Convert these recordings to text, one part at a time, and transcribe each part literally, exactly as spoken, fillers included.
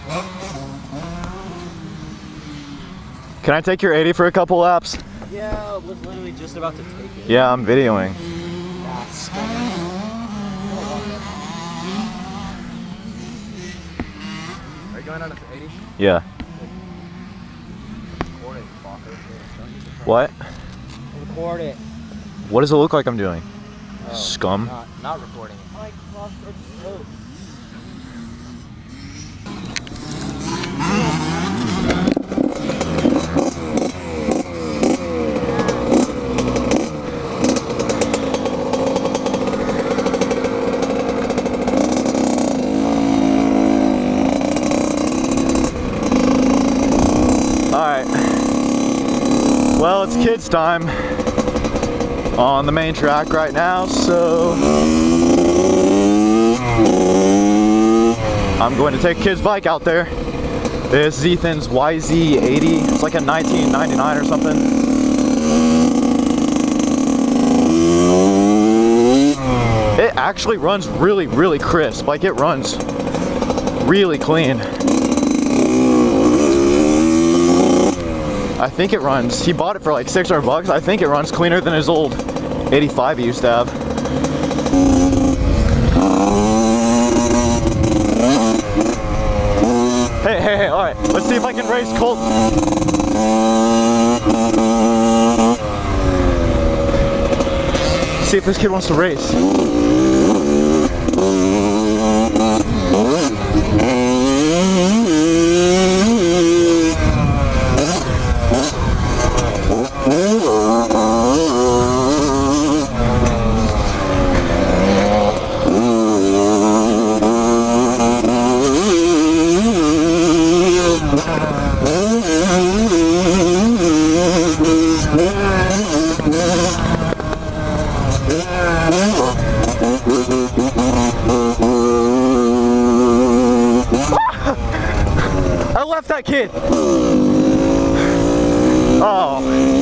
Can I take your eighty for a couple laps? Yeah, I was literally just about to take it. Yeah, I'm videoing. Yes. Are you going on a eighty? Yeah. Record it, fucker. What? Record it. What does it look like I'm doing? Oh, Scum? Not, not recording it. My fuck, oh. Alright. Well, it's kids' time on the main track right now, so I'm going to take kid's bike out there. This is Ethan's Y Z eighty. It's like a nineteen ninety-nine or something. It actually runs really, really crisp. Like, it runs really clean. I think it runs, he bought it for like six hundred bucks. I think it runs cleaner than his old eighty-five he used to have. Hey, hey, hey, all right, let's see if I can race Colt. See if this kid wants to race. I left that kid. Oh.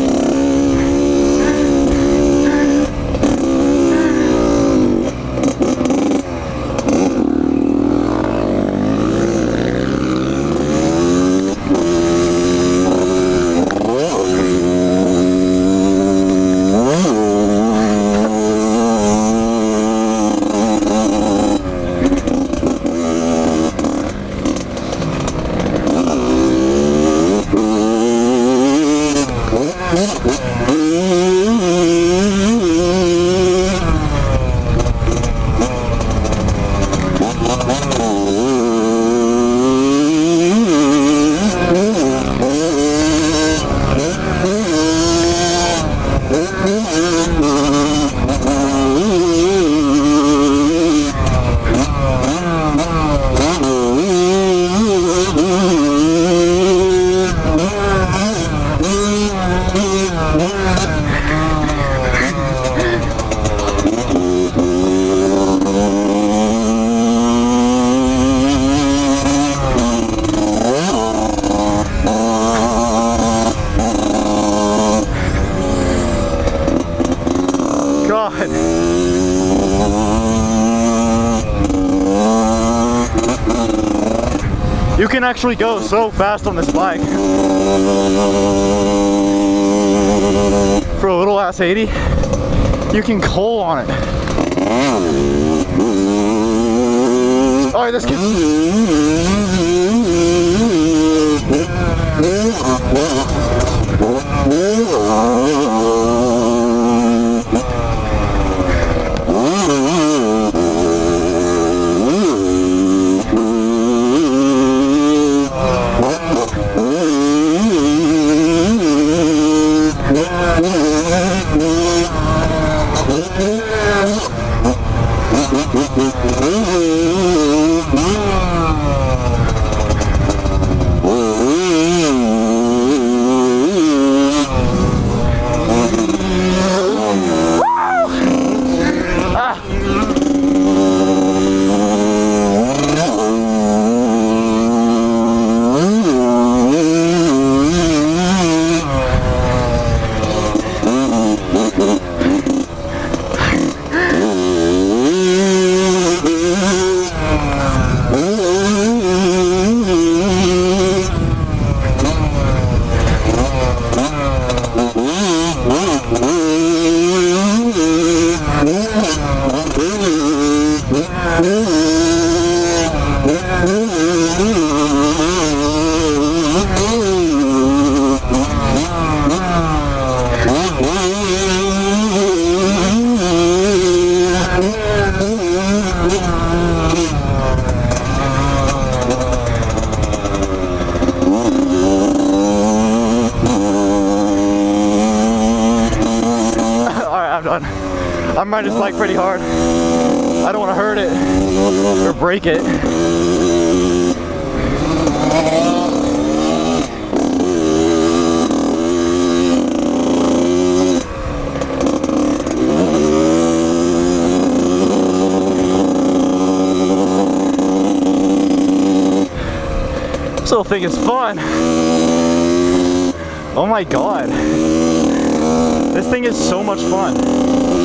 God. You can actually go so fast on this bike. For a little ass eighty, you can coal on it. Alright, this kid's... I'm riding this bike pretty hard. I don't want to hurt it or break it. This little thing is fun. Oh my god. This thing is so much fun.